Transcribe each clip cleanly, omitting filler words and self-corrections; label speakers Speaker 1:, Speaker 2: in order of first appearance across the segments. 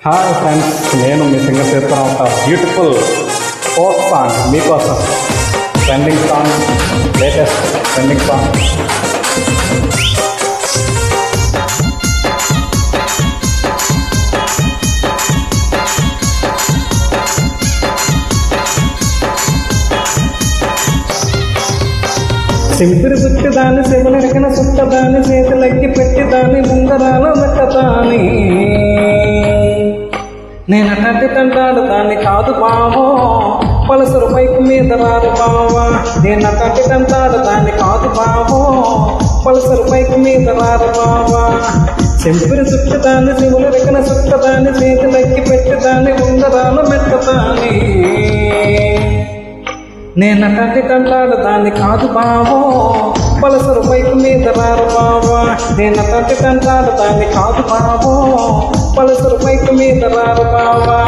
Speaker 1: Hi friends, నేను మీ singer Sitaram ఒక beautiful folk song మీకోసం. Trending song, latest trending song. చింపిరి చుట్టి దాన్ని చెవులెరికిన చుట్ట దాన్ని చేతులెక్కి పెట్టి దాన్ని ముందరాలో మెట్టదాని నేనటంటి తంటాడు దాన్ని కాదు బావో పలుసరు బైక్ మీద రారు బావా. నేనటంటి తంటాడు దాన్ని కాదు బావో పలుసరు బైక్ మీద రారు బావా. చింపిరి చుట్టి దాన్ని చెవులెరికిన చుట్ట దాన్ని చేతులెక్కి పెట్టి దాన్ని ముందరాలో మెట్టదాని నేనటంటి తంటాడు దాన్ని కాదు బావో పలుసరు బైక్ మీద రారు బావా. నేనటంటి తంటాడు దాన్ని కాదు బావో పలుసరు బైక్ మీద రారు బావా.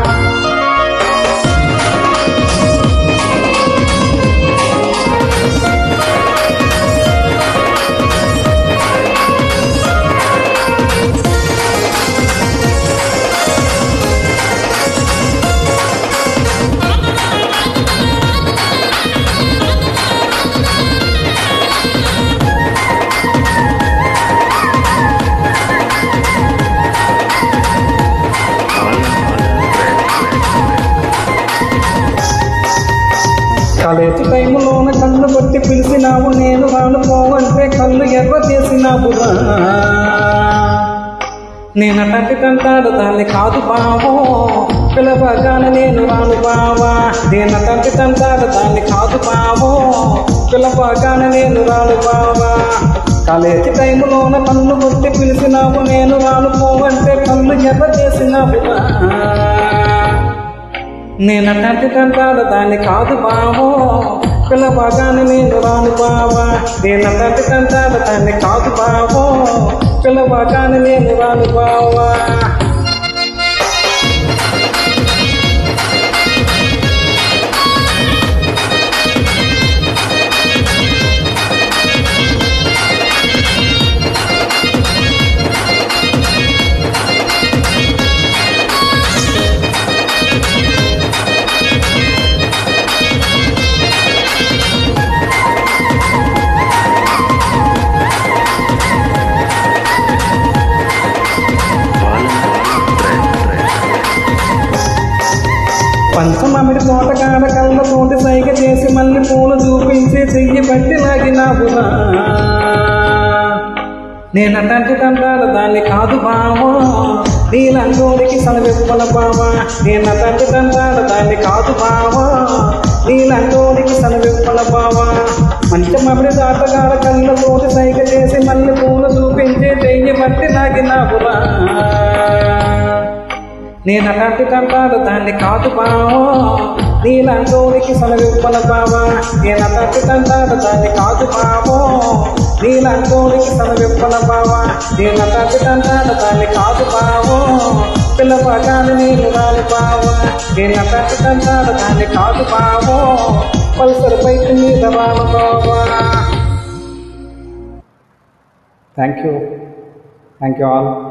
Speaker 1: కాలేజీ టైంలోన కళ్ళు కొట్టి పిలిచినావు, నేను రాను పోవంటే కళ్ళు ఎర్ర చేసినావురా. నేనటంటి తంటాడు దాన్ని కాదు బావో పిలవగానే నేను రాను బావా. నేనటంటి తంటాడు దాన్ని కాదు బావో పిలవగానే నేను రాను బావా. కాలేజీ టైంలోన కళ్ళు కొట్టి పిలిచినావు, నేను రాను పోవంటే కళ్ళు ఎర్ర చేసినావురా. నేనటంటి తంటాడు దాన్ని కాదు బావో పిలవగానే నేను రాను బావా. నేనటంటి తంటాడు దాన్ని కాదు బావో పిలవగానే నేను రాను బావా. పంచమామిడి తోటకాడ కళ్ళతోటి సైగ చేసి మళ్ళీ పూలు చూపించి చెయ్యి బట్టి లాగినావురా. నేనటంటి తంటాడు దాన్ని కాదు బావో నీలంటోడికి సనవెప్పల బావా. నేనటంటి తంటాడు దాన్ని కాదు బావో నీలంటోడికి సనవెప్పల బావా. పంచమామిడి తోటకాడ కళ్ళతోటి సైగ చేసి మళ్ళీ పూలు చూపించి చెయ్యి బట్టి లాగినావురా. నేనటంటి తంటాడు దాన్ని కాదు బావో నీలంటోడికి సనవిప్పల బావా. నేనటంటి తంటాడు దాన్ని కాదు బావో నీలంటోడికి సనవిప్పల బావా. నేనటంటి తంటాడు దాన్ని కాదు బావో పిలవగానే నేను రాను బావా. నేనటంటి తంటాడు దాన్ని కాదు బావో పల్సర్ బైక్ మీద రాను బావా. Thank you all.